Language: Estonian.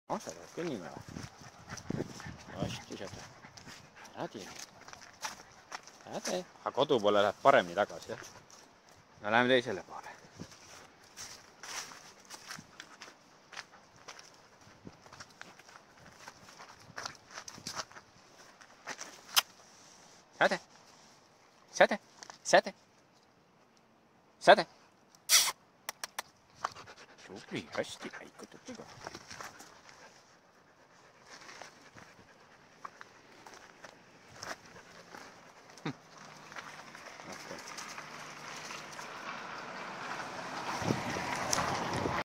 sa pead kõnnima või? Hästi sealt. Ära tee. Ära tee. Aga kodu poole läheb paremini tagasi, jah? No läheme teisele poole. Säde. Säde. Säde. Säde. Tubli, hästi, liigutab ka.